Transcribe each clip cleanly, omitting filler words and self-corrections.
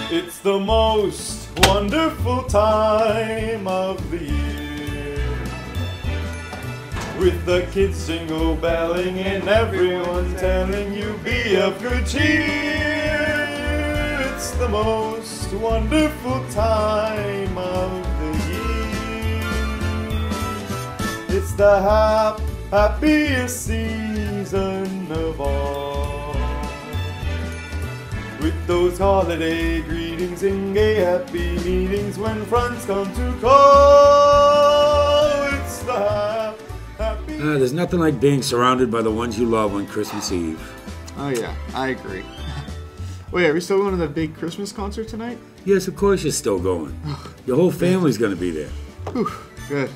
It's the most wonderful time of the year, with the kids jingle belling and everyone telling you be of good cheer. It's the most wonderful time of the year. It's the happiest season of all, with those holiday greetings and gay happy meetings when friends come to call. It's the happy... There's nothing like being surrounded by the ones you love on Christmas Eve. Oh yeah, I agree. Wait, are we still going to the big Christmas concert tonight? Yes, of course you're still going. Your whole family's gonna be there. Whew, good.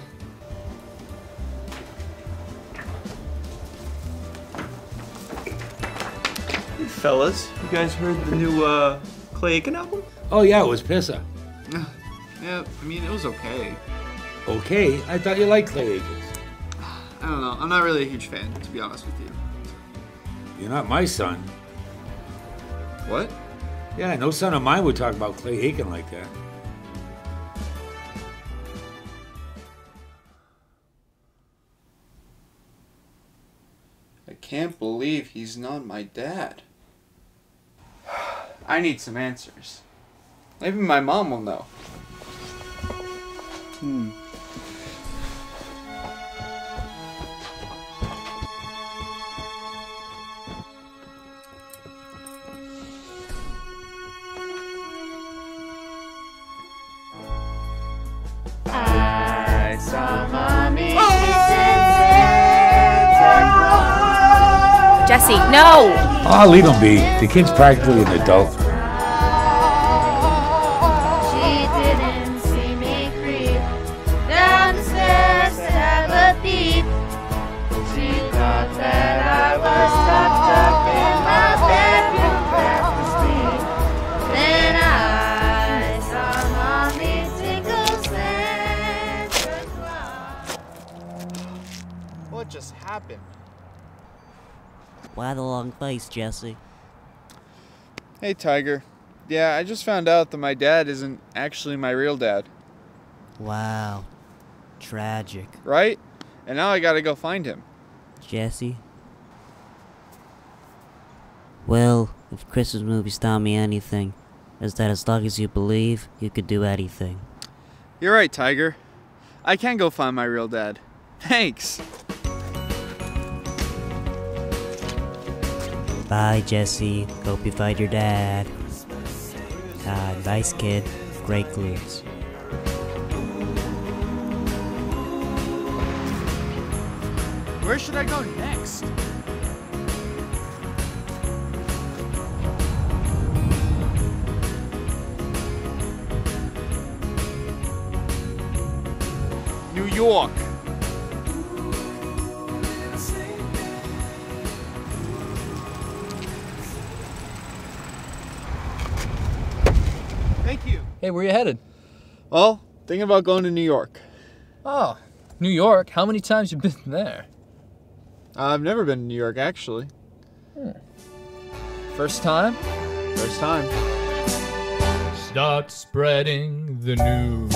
Fellas, you guys heard the new Clay Aiken album? Oh yeah, it was Pisser. Yeah, I mean, it was okay. Okay, I thought you liked Clay Aikens. I don't know, I'm not really a huge fan, to be honest with you. You're not my son. What? Yeah, no son of mine would talk about Clay Aiken like that. I can't believe he's not my dad. I need some answers. Maybe my mom will know. I saw Mommy Jesse, no! Oh, leave him be. The kid's practically an adult. She didn't see me creep down the stairs to have a peep. She thought that I was tucked up in my bedroom fast asleep. Then I saw Mommy tinkle Santa Claus. What just happened? Why the long face, Jesse? Hey, Tiger. Yeah, I just found out that my dad isn't actually my real dad. Wow. Tragic. Right? And now I gotta go find him. Jesse? Well, if Christmas movies taught me anything, is that as long as you believe, you could do anything. You're right, Tiger. I can go find my real dad. Thanks. Bye, Jesse. Hope you find your dad. Nice kid. Great clues. Where should I go next? New York. Thank you. Hey, where you headed? Well, thinking about going to New York. Oh, New York? How many times you been there? I've never been to New York, actually. First time? First time. Start spreading the news.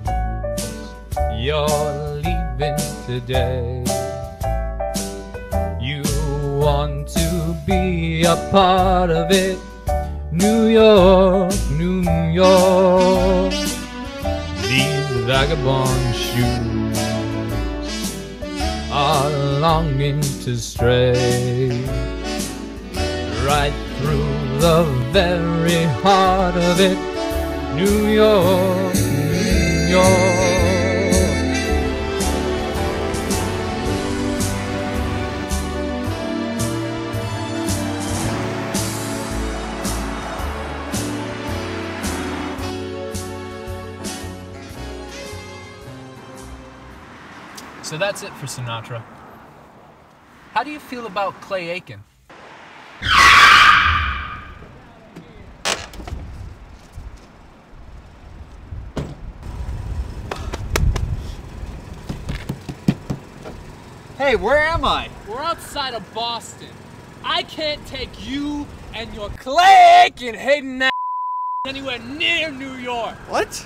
You're leaving today. You want to be a part of it. New York, New York. These vagabond shoes are longing to stray right through the very heart of it. New York, New York. So that's it for Sinatra. How do you feel about Clay Aiken? Hey, where am I? We're outside of Boston. I can't take you and your Clay Aiken hating anywhere near New York. What?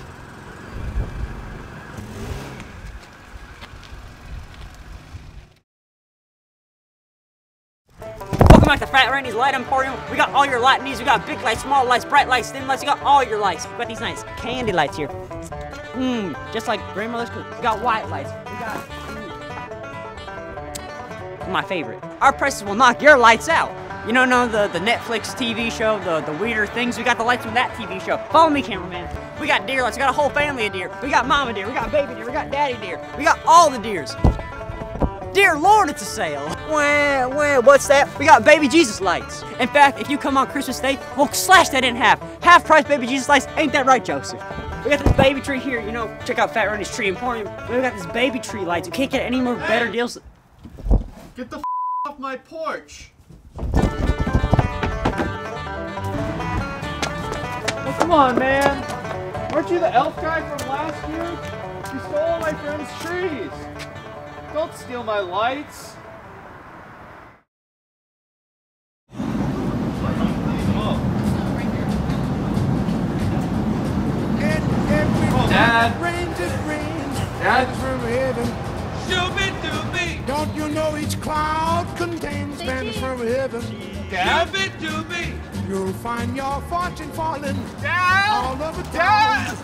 Welcome back to Fat Randy's Light Emporium. We got all your light needs. We got big lights, small lights, bright lights, dim lights. We got all your lights. We got these nice candy lights here. Just like grandmother's cookies. We got white lights. We got my favorite. Our prices will knock your lights out. You know the Netflix TV show, the weirder things. We got the lights from that TV show. Follow me, cameraman. We got deer lights. We got a whole family of deer. We got mama deer. We got baby deer. We got daddy deer. We got all the deers. Dear Lord, it's a sale. Well, what's that? We got baby Jesus lights. In fact, if you come on Christmas Day, we'll slash that in half. Half price baby Jesus lights. Ain't that right, Joseph? We got this baby tree here. You know, check out Fat Randy's Tree Emporium. We got this baby tree lights. You can't get any more better deals. Get the off my porch. Oh, come on, man. Weren't you the elf guy from last year? You stole all my friend's trees. Don't steal my lights. Dad. Dad. Don't you know each cloud contains bends from heaven? Dad. You'll find your fortune falling Dad. all over town. Dad.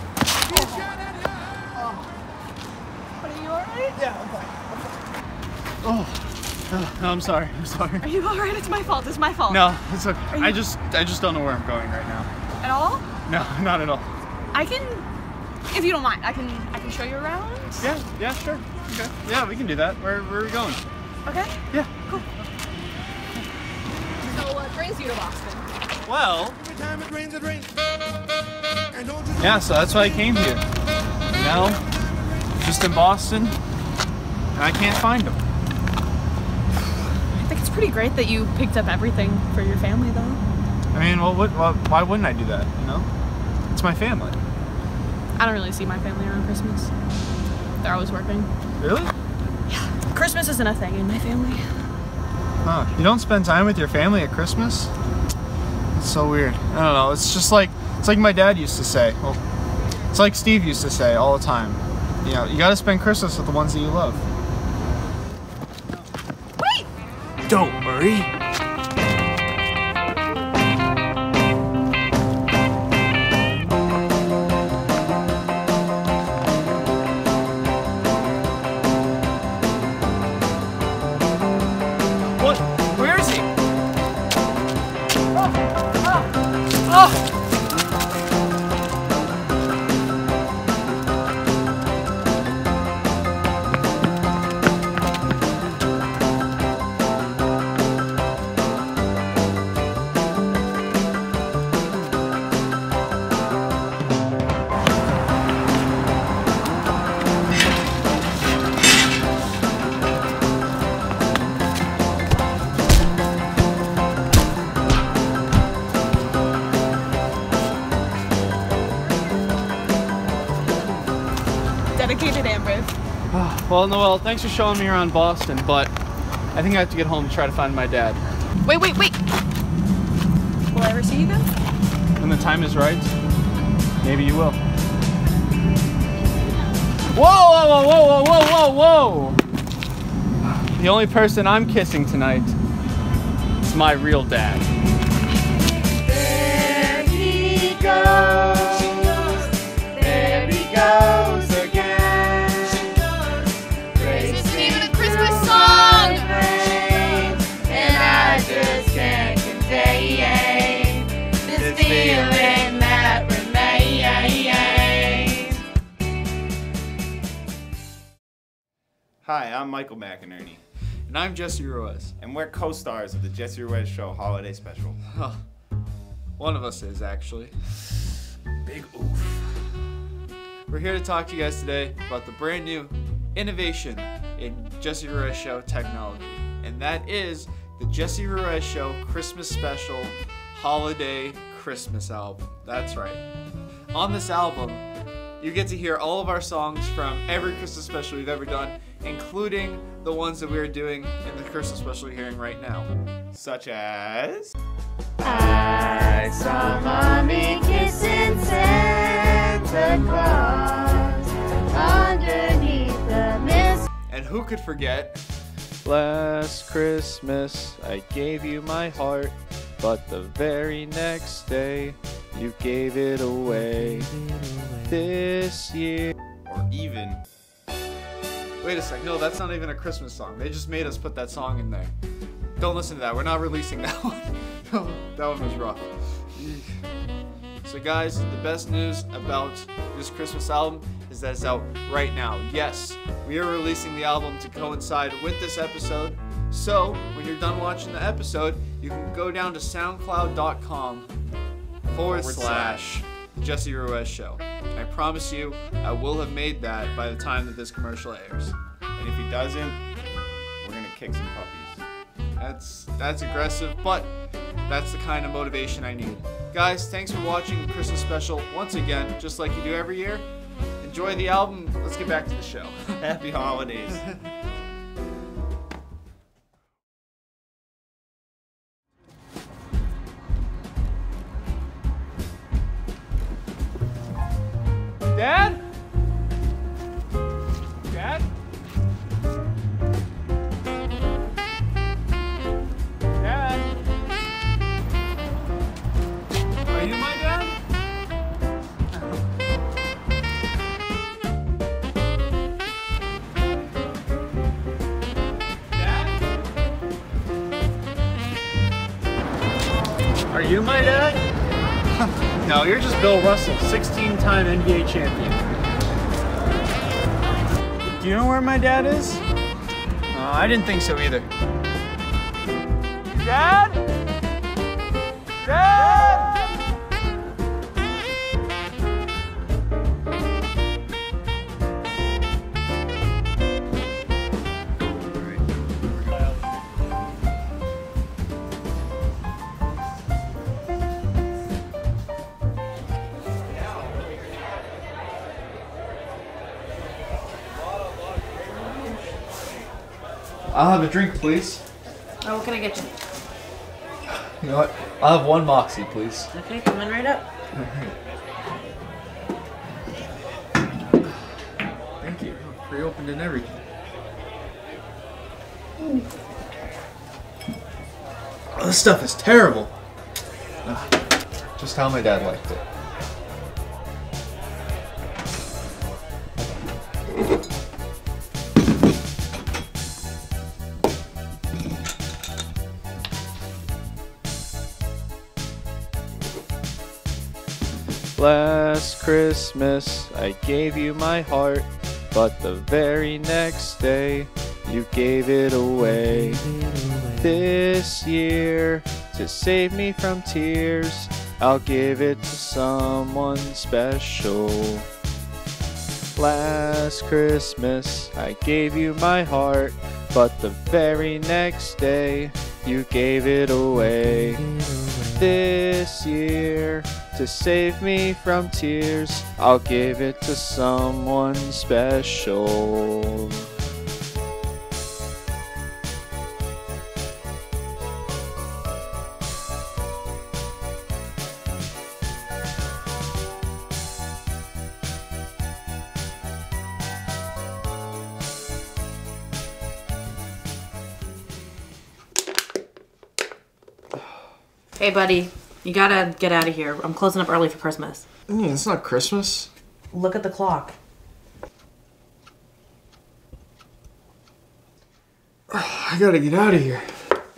Are you alright? Yeah, I'm fine. Oh, no, I'm sorry. Are you alright? It's my fault. It's my fault. No, it's okay. I just don't know where I'm going right now. At all? No, not at all. I can, if you don't mind, I can show you around. Yeah, sure. Okay. Yeah, we can do that. Where are we going? Okay. Yeah. Cool. So what brings you to Boston? Well. Every time it rains, it rains. And don't you Yeah, so that's why I came here. Now, just in Boston, and I can't find them. I think it's pretty great that you picked up everything for your family, though. I mean, well, why wouldn't I do that? You know, it's my family. I don't really see my family around Christmas. They're always working. Really? Yeah. Christmas isn't a thing in my family. Huh? You don't spend time with your family at Christmas? It's so weird. I don't know. It's like my dad used to say. Well, it's like Steve used to say all the time. You know, you gotta spend Christmas with the ones that you love. Wait! Don't worry. What? Where is he? Oh! Dedicated Amber. Well, Noel, thanks for showing me around Boston, but I think I have to get home to try to find my dad. Wait. Will I ever see you again? When the time is right, maybe you will. Whoa! The only person I'm kissing tonight is my real dad. There he goes. There he goes again. It's even a Christmas song! And I just can't contain this feeling that remains. Hi, I'm Michael McInerney, And I'm Jesse Ruiz. and we're co-stars of the Jesse Ruiz Show Holiday Special. Huh. One of us is, actually. Big oof. We're here to talk to you guys today about the brand new innovation in Jesse Ruiz Show technology. And that is the Jesse Ruiz Show Christmas Special Holiday Christmas album. That's right. On this album, you get to hear all of our songs from every Christmas special we've ever done, including the ones that we're doing in the Christmas special you're hearing right now. Such as... I I saw Mommy kissing Santa Claus underneath the mist. And who could forget? Last Christmas I gave you my heart, but the very next day you gave it away. This year. Or even. Wait a sec, no, that's not even a Christmas song. They just made us put that song in there. Don't listen to that, we're not releasing that one. That one was rough. So guys, the best news about this Christmas album is that it's out right now. Yes, we are releasing the album to coincide with this episode. So, when you're done watching the episode, you can go down to soundcloud.com/Jesse Ruiz Show. I promise you, I will have made that by the time that this commercial airs. And if he doesn't, we're gonna kick some puppies. That's aggressive, but that's the kind of motivation I need. Guys, thanks for watching the Christmas special once again, just like you do every year. Enjoy the album. Let's get back to the show. Happy holidays. Dad? Dad? Dad? Are you my dad? Dad? Are you my dad? No, you're just Bill Russell, 16-time NBA champion. Do you know where my dad is? I didn't think so either. Dad? Dad? I'll have a drink, please. Oh, what can I get you? You know what? I'll have one Moxie, please. Okay, coming right up. Thank you. Pre-opened and everything. Oh, this stuff is terrible. Just how my dad liked it. Last Christmas I gave you my heart, but the very next day you gave it away. This year, to save me from tears, I'll give it to someone special. Last Christmas I gave you my heart, but the very next day you gave it away. This year, to save me from tears, I'll give it to someone special. Hey, buddy, you gotta get out of here. I'm closing up early for Christmas. Yeah, it's not Christmas. Look at the clock. I gotta get out of here.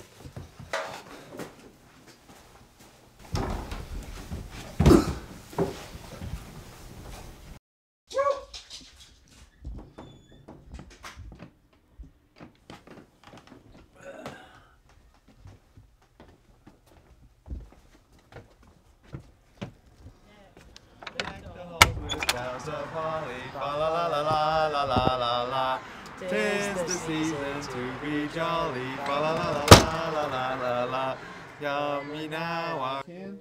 Tis the season to be jolly. Fa la la la la la la la. Yummy now I can.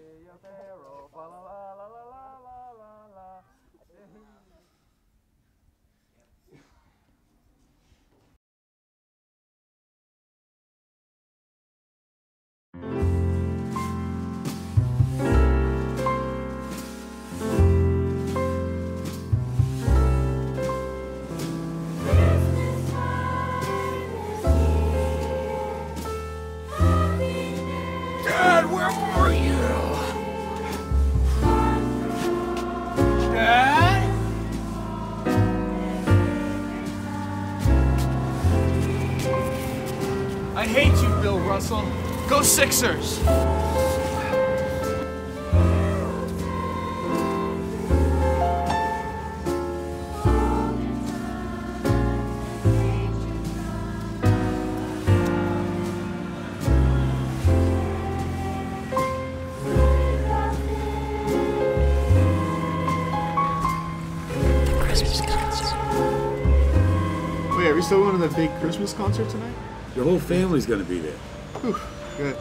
Russell. Go Sixers! Wait, are we still going to the big Christmas concert tonight? Your whole family's gonna be there. Whew, good.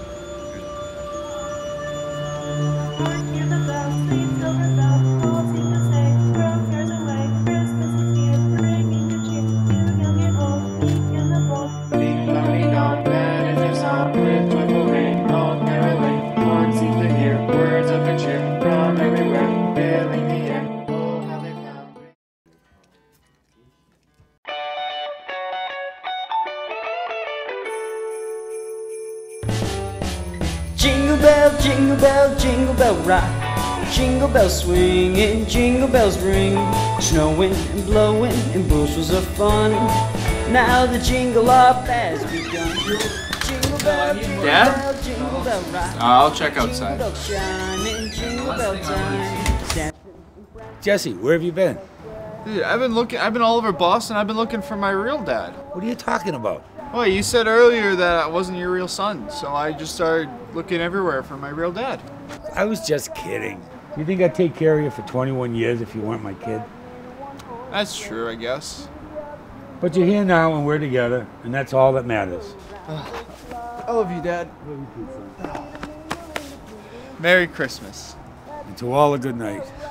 Jingle bell rock. Jingle bells swinging, jingle bells ring. Snowing and blowing and bushels of fun. Now the jingle up has begun. Jingle bell, jingle Dad? bell, jingle bell rock. I'll check outside. Jingle bell shining, jingle bell time. Jesse, where have you been? Dude, I've been all over Boston. I've been looking for my real dad. What are you talking about? Well, you said earlier that I wasn't your real son, so I just started looking everywhere for my real dad. I was just kidding. Do you think I'd take care of you for 21 years if you weren't my kid? That's true, I guess. But you're here now and we're together, and that's all that matters. I love you, Dad. Merry Christmas. And to all a good night.